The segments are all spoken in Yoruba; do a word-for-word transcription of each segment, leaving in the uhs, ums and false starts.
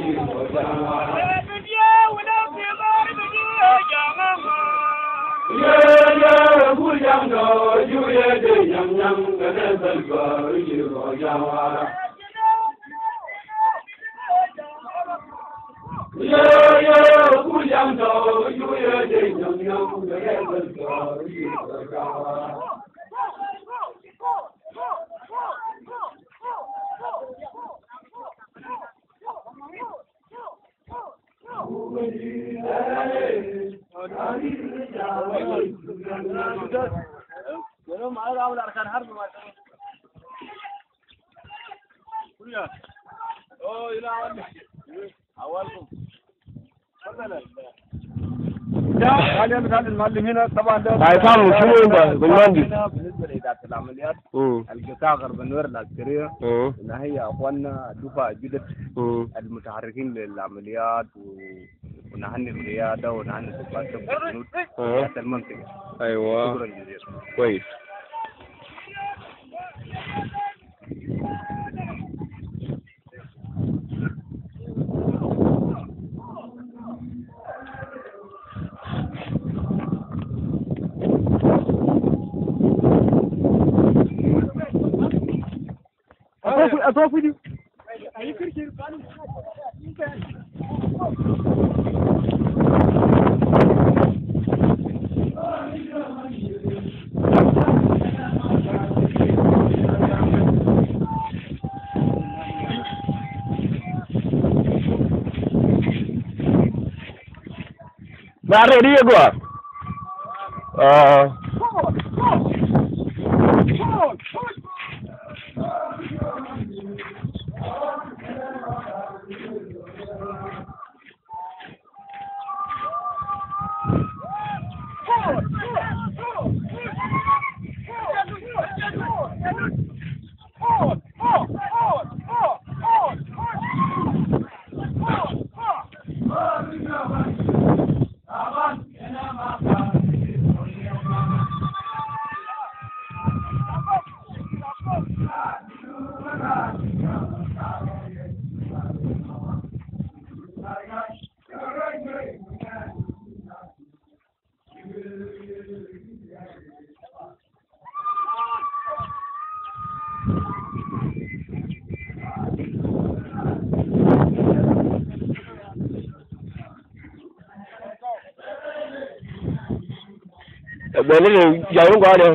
المعلمين طبعا هيفهموا شنو بالمهندس بالنسبه لاداره العمليات القطاع بنور العسكريه ان هي اخواننا دفعه جدد المتحركين للعمليات ونهني القياده ونهني ضباط الجنود في المنطقه. ايوه شكرا جزيلا. كويس. أطوف فيديو. Mari dia gua. Ah. Boleh jauh kau ada.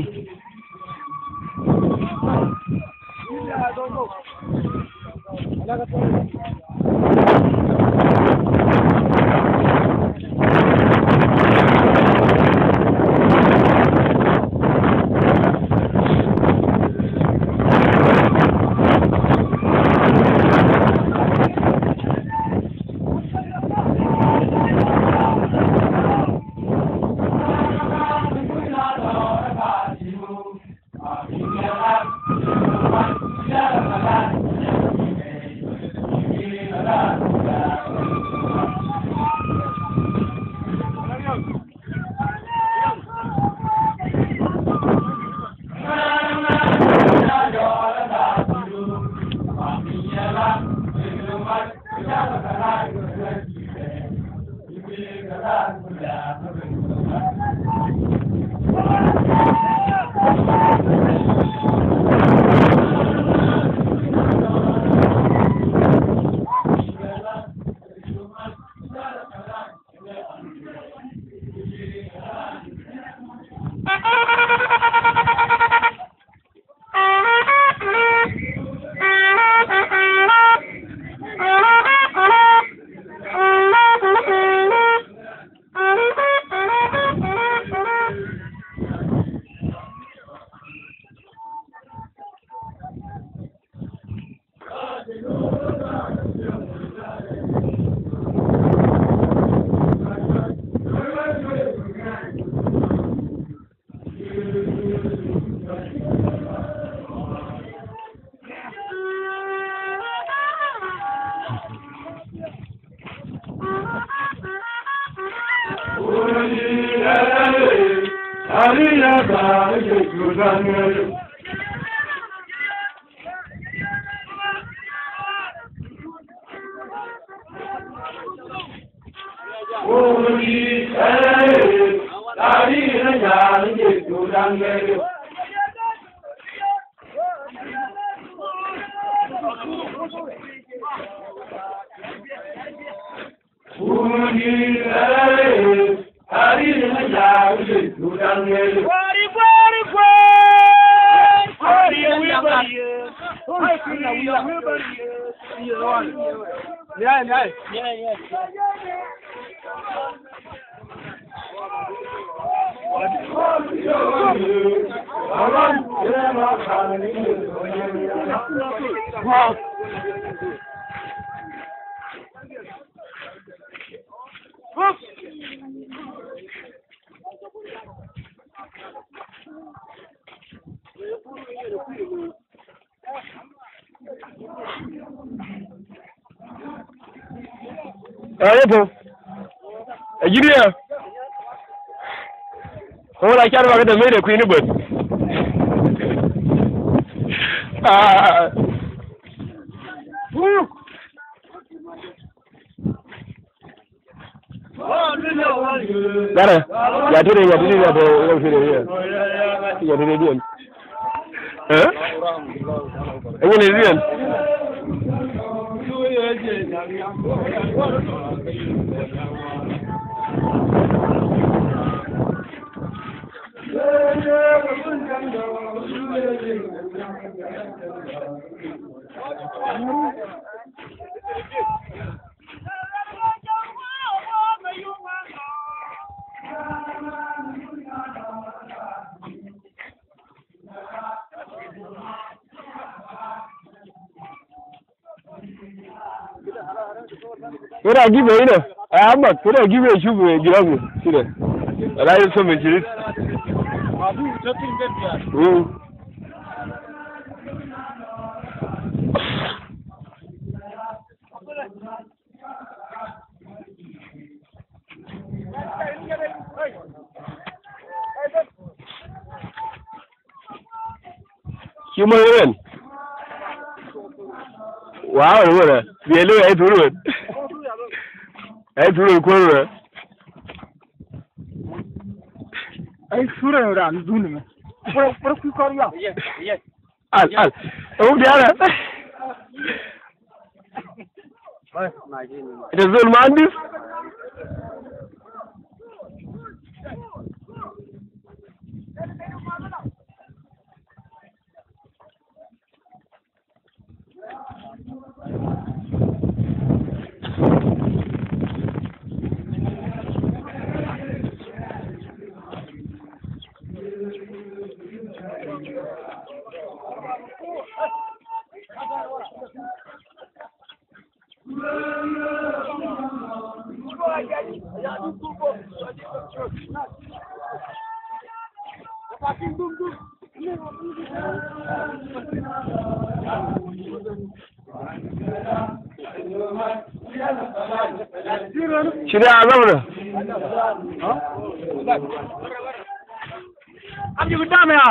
Yeah, yeah, yeah, yeah. Ayo, Nigeria. Kalau lagi ada orang yang main Queen Bus. Ah. Woo. Dara, ya tu dia, ya tu dia, ya tu dia. Ya tu dia. Eh? Ini ni dia. Kira give ini, Ahmad. Kira give shubu giramu, kira. Rayu sama jirit. Abu jatuh indah. Hmm. Cuma kan? Wow, mana? Dia lu ay turun. Ay turun korang. Ay turun orang dulu. Pura pura kau ya? Yes, yes. Al al. Oh dia ada. Itu zul mandis. Sudah ada mana? Apa yang benda ni?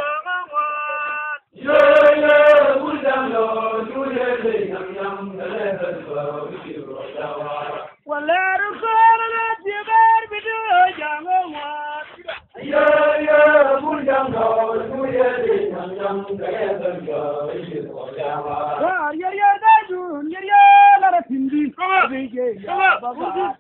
Yeah, yeah, ولا رسول الجبار بدو جامع يا يا بوجام بوجا جام جام يا يا دادون يا يا لا تندي بيجي يا بابا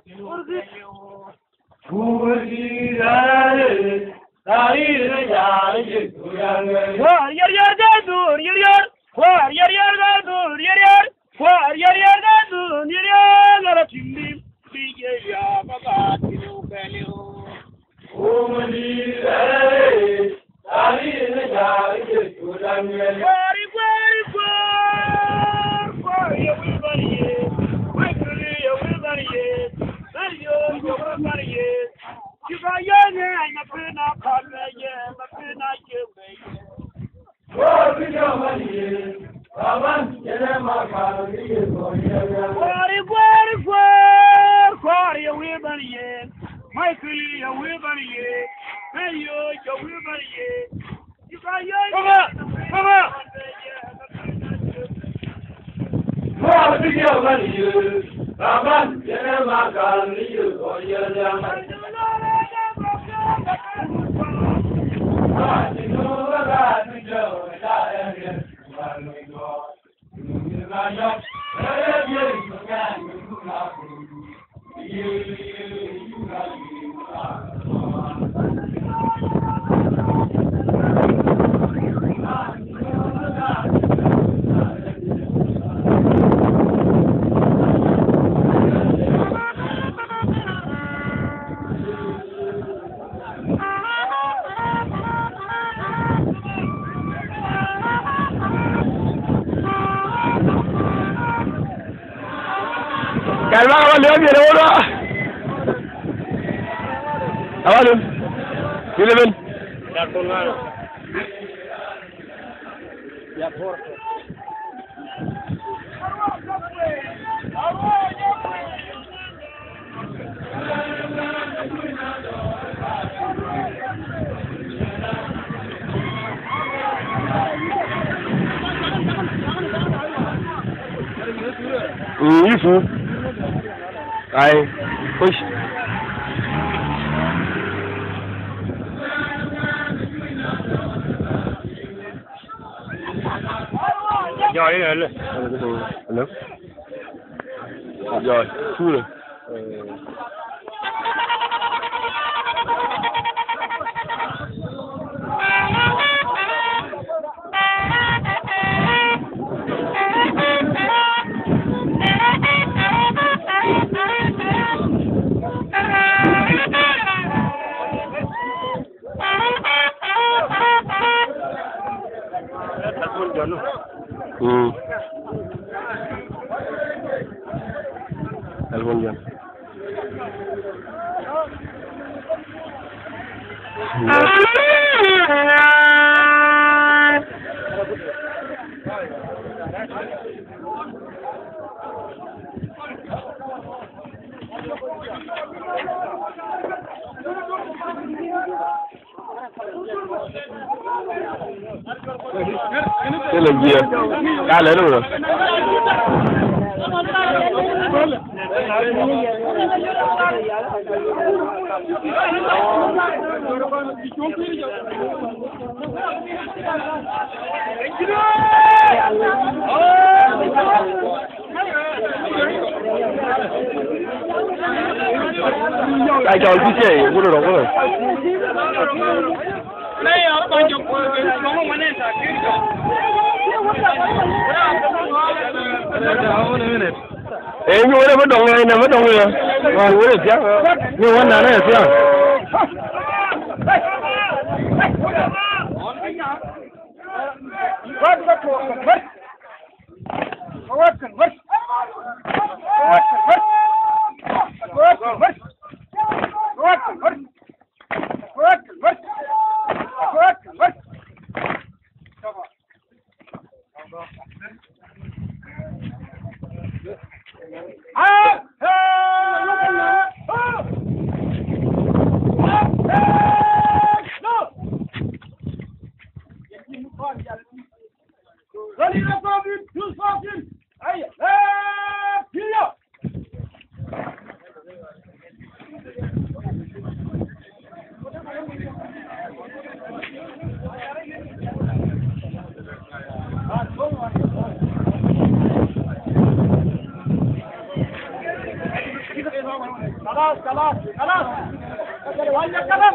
بوجي دار داري يا يا يا دادون يا يا يا يا دادون يا يا War yar yar da dun yar yar la timbi bige ya baba tinu beliu o mani re ali ne ja ke sudan me wari wari war war ya wi bariye wai kuri ya wi bariye sariyo ya wi bariye kiba ya ne ma pina kame ye ma pina ye we war bi ya bariye Aman, yena makalo niye koya. Kwari kwari kwari kwari ya wibariye, Michael ya wibariye, Mayo ya wibariye. Mama, mama. Kwari ya wibariye, Aman, yena makalo niye koya. Kwari no ga ni jo da ya. Calma, vale, viene uno. Avalun. Viene ven. Ya colgaron. Ya por. Mm, isso. Ai, push. Rồi đi rồi. Hello. Rồi, thu rồi. Hmm. Telepon dia. Cái là gì à? Ca lên luôn rồi. Ai cho cái gì? Cũng được rồi. Này ở bên chỗ của nó không nên là cái gì. Ê, như thế mất đồng này, nằm mất đồng này. Mà như thế chắc. Như thế nào này chưa? What what what? What? What? What? What? What? What? Ready to go, two fucking, hey, hey! خلاص خلاص خلاص وين الكلام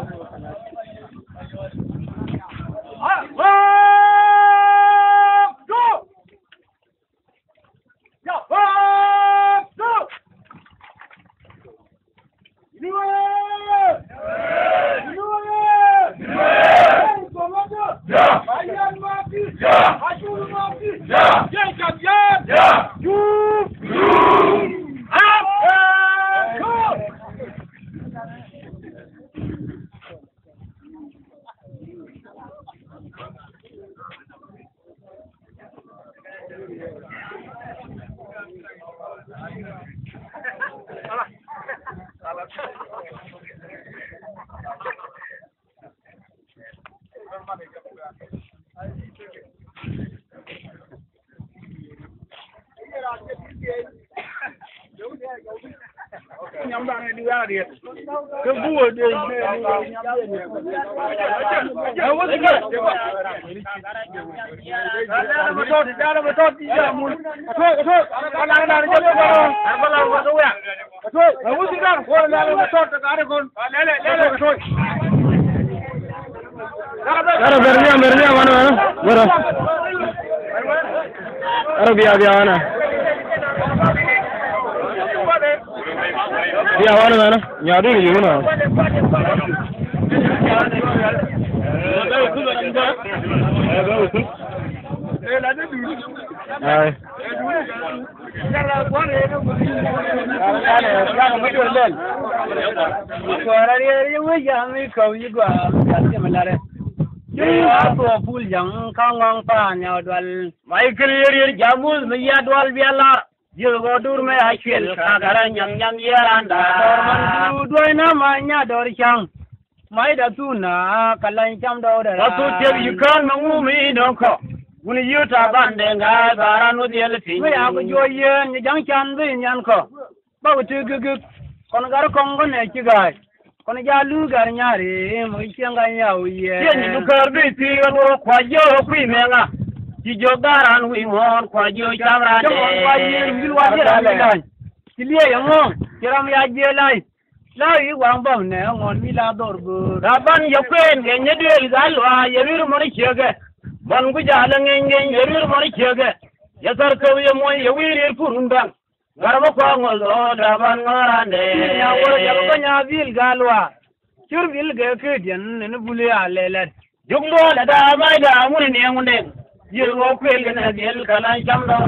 nhóm bạn này đi ra đi cái vua đi đâu có gì cả mà thôi thì ra đâu mà thôi đi ra muốn thôi thôi anh đang đang chơi đâu anh có làm đâu vậy thôi đâu có gì cả thôi là mà thôi cả đấy con lấy lấy lấy thôi Ara bernia bernia mana mana mana Ara biar biar mana biar mana mana nyadu ni mana Ai Aku pul jang kawang pa nyao dwal mai kiri jamul miya dwal biala Jilgo dur me akwel kagara nyam nyam yeranda Dorman du doi na ma nya dor chang Mai da tu na kalan cham do da Ratu tev yukan mangu mi donko Uni yuta bande ngai baranu diel fi Me aku joyen ni jang chan bi nyan ko Ba tu guguk kon gar kongo ne chigai Kon jalu gar nyari mu chenga yaw ye Yen du kar bi ti ro kwa jo kwi menga Ti jo garan wi mon kwa jo chamra de Kwa ye ngil wa dira lai Ti liye yamo kiram ya je lai Lai wang bam ne ngon mi la dor bu Raban yo kwen ge nyedel galwa yewir mori chege Ban gu jala ngen yewir mori chege Yasar ko ye mo yewir purundang Garba ko ngol do raban ngorande ya wor ya ko nya vil galwa Chur vil ge ke den ne bule alelet juglo la da mai da mun ne ngunde yir wo kwel ge na del kala jam do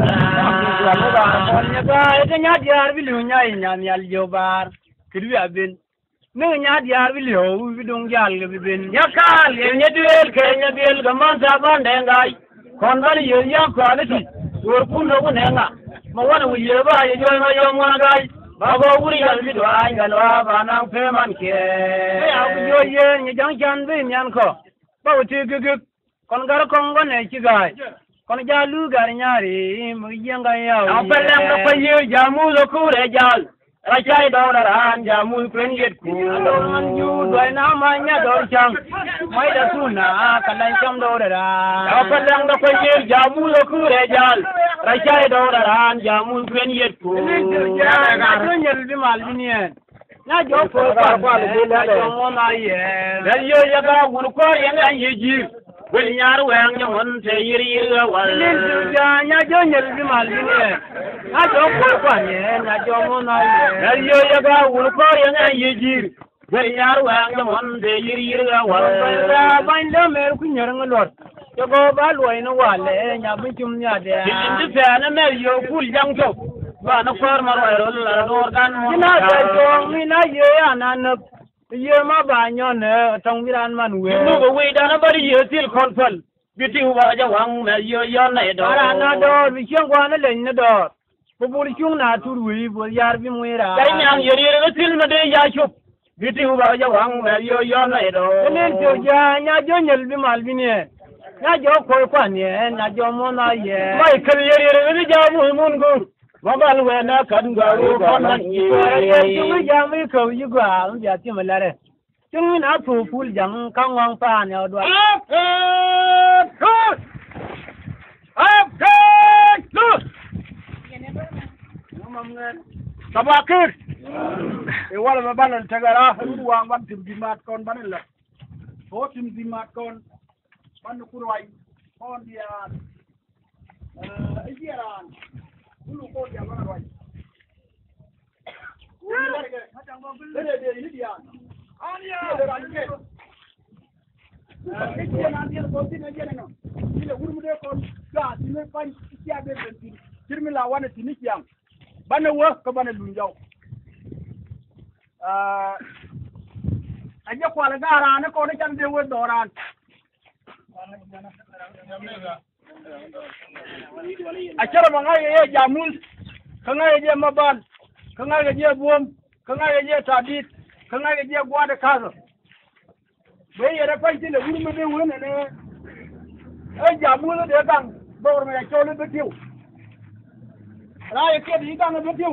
na ko nya ga e nya diar vil nya nya nyal jobar kidwi abin ne nya diar vil yo vi dong jal ge bin ya kal ge nya del ke nya del ga man sa ban de ngai kon bari yo ya ko alati wor kun do ne nga ma wana wuye ba ya joy ma yo mona gai ba go wuri ya bi do ay galwa ba na fe man ke ya ku joye ni jang jan be nyan ko ba wuti gugu kon gar kongo ne ci gai kon jalu gar nyari mu yenga ya ya pelle ko pa ye jamu lo ku re jal ra chai do ra ran jamu kwen yet ku do man ju do na ma nya do chang mai da suna kalan cham do ra ya pelle ko pa ye jamu lo ku re jal Rachai do ran jamu kwen yet ku na do nyel bi mal bi nien na jo ko kwa kwa le na jo mo na ye na yo ya ga wur ko ye na ye ji wel nyar wang jo mon te yiri yiri wal lin ju ja nya jo nyel bi mal bi nien na jo ko kwa ye na jo mo na ye na yo ya ga wur ko ye na ye ji wel nyar wang jo mon te yiri yiri wal ba ban do mer ku nyer ngolot Jogo ba loy no wale nya bitum nya de indi fe na me yo kul jang to ba na for mar wa la dor kan ina de to mi na ye anan ye ma ba nyo ne tong biran man we no go we da na bari ye til kon fal biti wa ja wang me yo yo na do ara na do bi chen kwa na le na do bu bu chung na tur wi bu yar bi mu ra dai nyang ye ye til na de ya chup biti wa ja wang me yo yo na do ne to ja nya jo nyel bi mal bi ne na jo ko kwa ni na jo mo na ye mai kal ye ye ni ja mu mun go ma bal we na kan ga ro ko na ye ye tu ja mi ko yi gwa ya ti ma la re chung na pu ful jang kang wang pa ne do up up up Sabakir e wala ma banal tagara ruwa ban tim dimat kon banal la ho tim dimat kon ban kurwai on dia eh iyaran ulu ko dia ban wai Dede dede ini dia. Ania. Ini nanti ada kopi nanti ada no. Ini urut dia kon gas ini pan siapa berhenti. Cermin lawan sini siang. Bana work ke bana lunjau. Ah, aja kuala garan ko ne kan dewe doran. Acara mangai ye jamul, kangai ye maban. Kangai ga je buom, kangai ga je tabit, kangai ga je gwa da kazo. Bai ya rafa ti le wurmi de wona ne. Ai jamu de kan, bawr me ya chole de tiu. Ra ya ke di kan de tiu.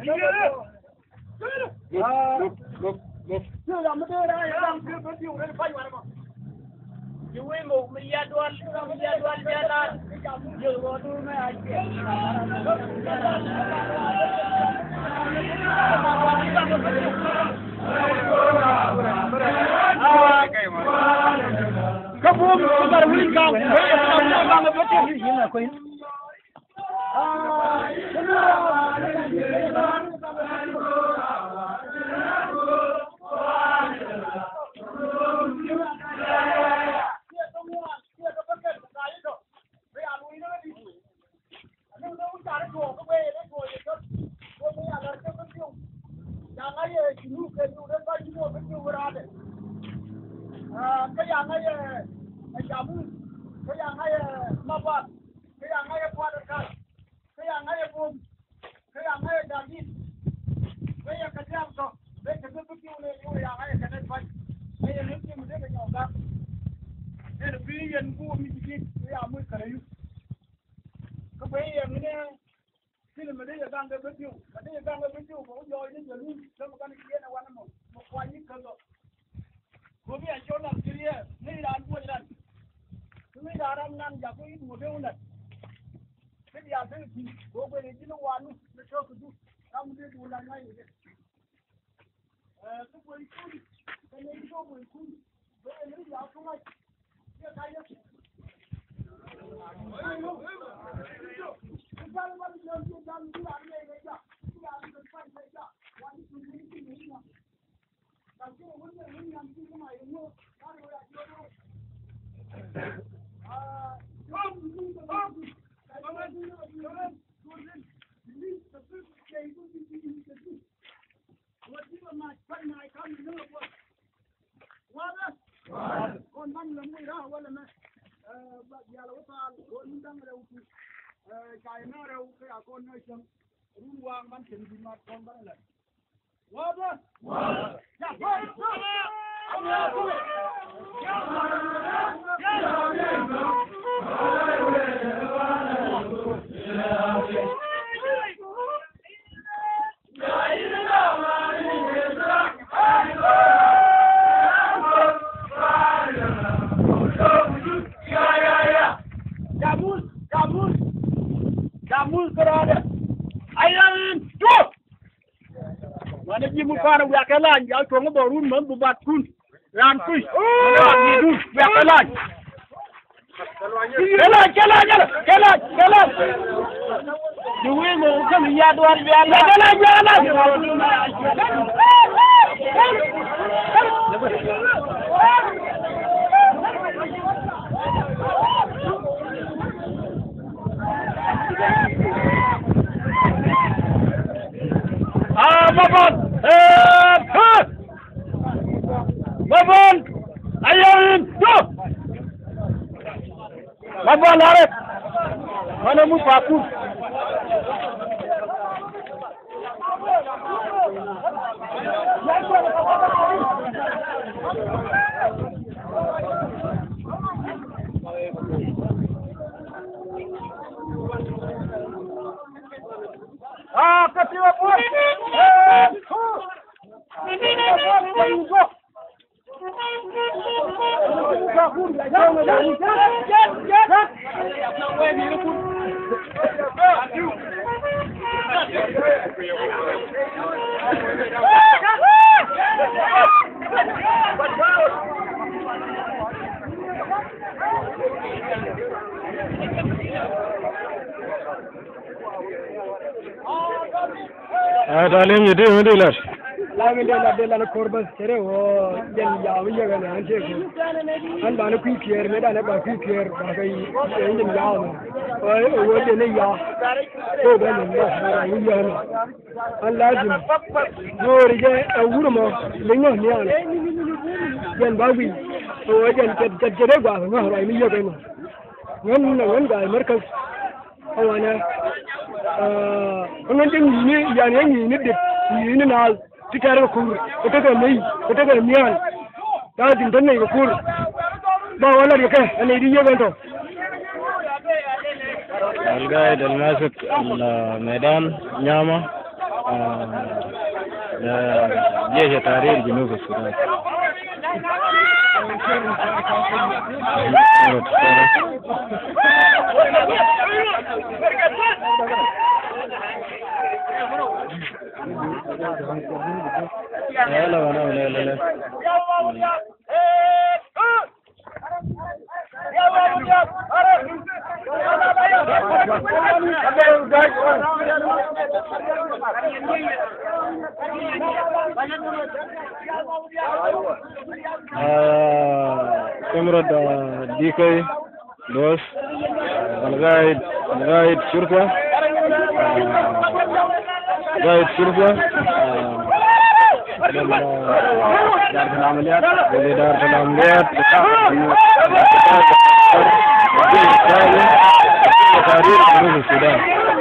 Ah, look, look, look. Yo ya me de ra ya kan de tiu ne fa wa ma. Yuwe mo me ya dwal, me ya dwal jalan. Yo go du me ai ke. Kabum bar wuli kaw ba nga bote fi na koy kaya ngayon ay jamu, kaya ngayon mabat, kaya ngayon kuadrat, kaya ngayon bom, kaya ngayon daging, kaya kanyang so, kaya kebetulan ulit ulit yang ngayon kena buat, kaya nanti mungkin kenyawak, kaya bilion bom ini kaya amu kerayu, kaya ini film dia gang kebetulan, dia gang kebetulan, baru jauh ini jalan, sama kan dia nak warna mau, mau kuayi kalau Gobi a jona kiriye ni ran ko ran tumi daram nan jago yi mo be unan kidi ya be ki go go ni jinu wanu ne to ku du am de du lan ngai de eh ku ko ku ko ne ko ko ku be ni ya ku mai ya kai ya ayo ku ba ba ni jo ju dan du an ne ne ja ku ya ni ko pai pai ja wani ku ni ki ni na Tapi orang ni yang tu cuma ini, kalau orang jodoh, ah, jom jom jom, kalau ni jom jom, jom, ini sebab dia itu di sini itu. Wajib macam mana kami ni buat, wala, kon mana lembut dah, wala mah, dia lalu tal, kon undang ada uki, kaya ada uki, kon macam ruang macam di mana kon mana. Wabah, wabah, ya, wabah, Jamul, jamul, jamul kerana ayam tuh. Mana jimu kana ya kalan ya to ngo borun man bu bat kun ran kuy ni du ya kalan kalan kalan kalan kalan duwe mo kam ya dwar bi ala kalan Ah, babon, eh, put, babon, ayam tu, babon arif, mana mu paku? Ah, ketiwa pun. Eh, put. Thank you. تعليم يديه مديلر لا من ديلا ديلا نكوربس كره و جن ياوي يغن انشيك ان بانا كوي كير ميدا نا با كوي كير با كاي ين ياو و و دي يا تو بن يا يا ان لازم دور جه اورو ما لينو نيان جن باوي و جن جد جد با ما راي مي يغن ون ون غاي مركز او انا اه ان دين ني يعني ني ندي ني نال تكارو كور كتاك مي كتاك ميان لازم تني كور با ولا يك انا يدي يغنتو القائد الماسك الميدان نياما جيش تحرير جنوب السودان لا لا لا لا لا كاميرا ديكي دوس القائد القائد شرطة قائد شرطة دار العمليات دار العمليات تحرير جنوب السودان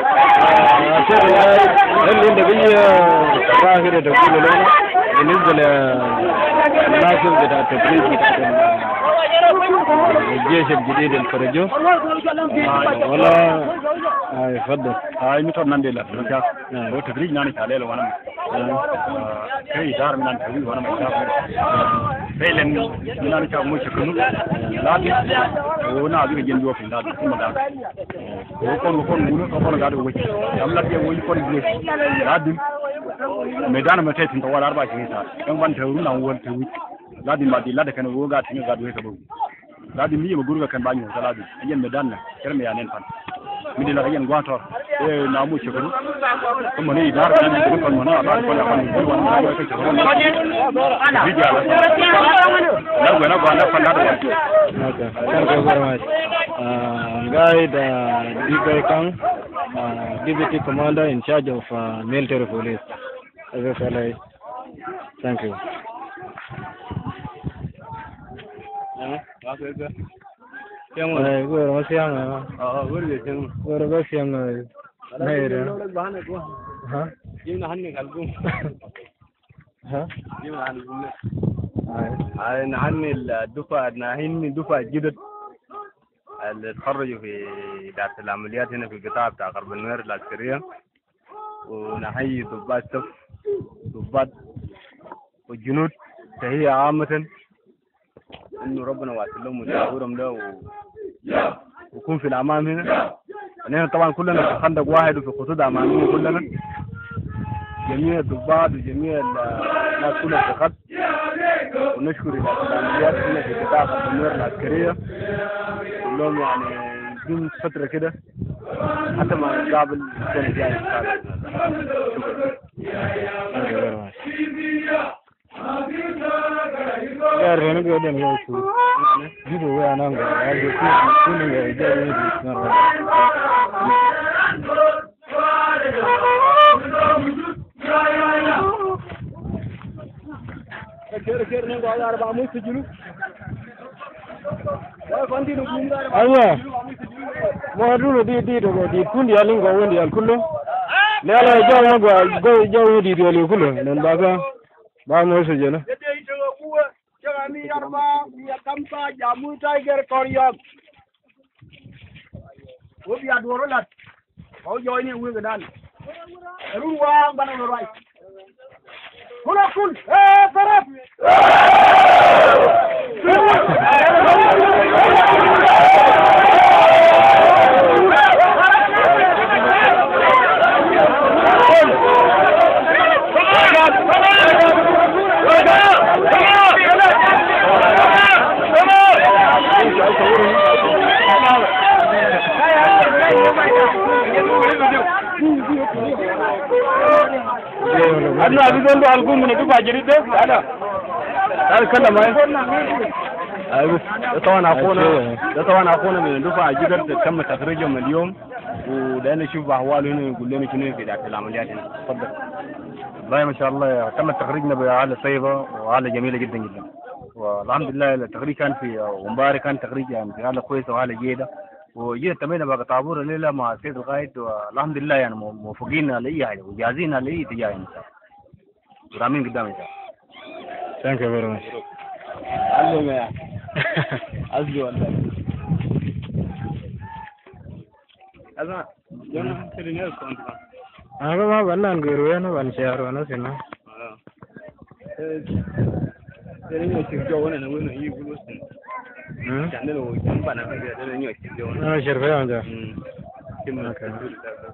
اللي النبي ظاهرة تقول لنا بالنسبة للناس بتاع التدريب بتاع الجيش الجديد الخرجوا ولا هاي فضل هاي متر نندلا هو تدريج ناني تعالى لو أنا كي دار من التدريج وأنا مسافر فعلا ناني كم مش كنو لكن هو نادي جنبه في نادي ثم دار هو كون كون منو كون قاعد وجه يملا في وجه كون جيش نادي ميدان ما تيجي تنتظر أربع سنين يوم بان تهرون أول تهوي نادي ما دي لا ده كانوا هو قاعد تيجي قاعد ويكبر نادي مية مجرد كان بانيو نادي أيام ميداننا كرمي يعني فان من اللي رأينا قاطر إيه نامو شكرا ثم نيجي دار نادي تقول منا بعد كل أخوان يقول وانا ما يكفي شكرا نيجي على لا وأنا وانا فان هذا okay thank you very much guide D K Kang deputy commander in charge of uh, military police S S L I thank you yang mana? Gue orang siang ya. Oh, gue juga siang. Gue orang siang ya. Nah, ya. Hah? Gimana hani kalbu? Hah? Gimana hani kalbu? Ah, hani الدفعة ناهين دفعة جدد اللي تخرجوا في إدارة العمليات هنا في القطاع بتاع غرب النوير العسكرية ونحيي ضباط الصف ضباط والجنود تحية عامة إنه ربنا واسع لهم وتعاورهم له و... ويكون في الأمام هنا. نحن طبعا كلنا في خندق واحد وفي خطوط أمامية كلنا جميع الضباط وجميع الناس كلها في خط ونشكر العمليات هنا في قطاع غرب النوير العسكرية كلهم يعني يجون فترة كده حتى ما نقابل السنة الجاية إن شاء الله. Yar wani ga dan yau su gido waya nan ga ya ga ku kullun ga jari ne na ra kere kere ne ga arba mu sujulu wa fandi no gumda anya mo dulu di di do di kundi alin go wondi al kullu le ala jaw go go jaw di do le kullu nan ba ga ba mo su jena Kami arba ya kampa jamu tiger koryam. Obi adoro lat. Kau join ni uwe dan. Ruang bana lorai. Kula kul. Eh taraf. أنا أبي أقول له ألقون من الدفاع جديد ده أنا هذا كلام أيوة طبعا أخونا ده طبعا أخونا من الدفاع جديد تم تخريجهم اليوم وده نشوف أحواله هنا يقول لنا شنو في ذاك العمليات هنا. تفضل. والله ما شاء الله تم تخريجنا بحالة طيبة وحالة جميلة جدا جدا والحمد لله. التخريج كان في ومبارك كان تخريج يعني في حالة كويسة وحالة جيدة وجينا تمينا بقى طابور الليلة مع السيد القائد والحمد لله يعني موفقين على أي حاجة وجاهزين على أي اتجاه إن شاء الله ورامين قدام إن شاء الله. Thank you very much. علم يا أزلي والله. أنا جانا سرينير كونترا. أنا ما بنان غيرونا بنشار وانا سينا. سرينير تجوا أنا وين يقولوا سن. هم؟ كان له كم بنا في سرينير تجوا. أنا شرفة أنت. كم كان.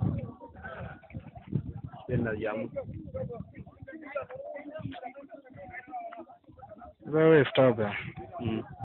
سرنا يامو. Very stop. Hmm.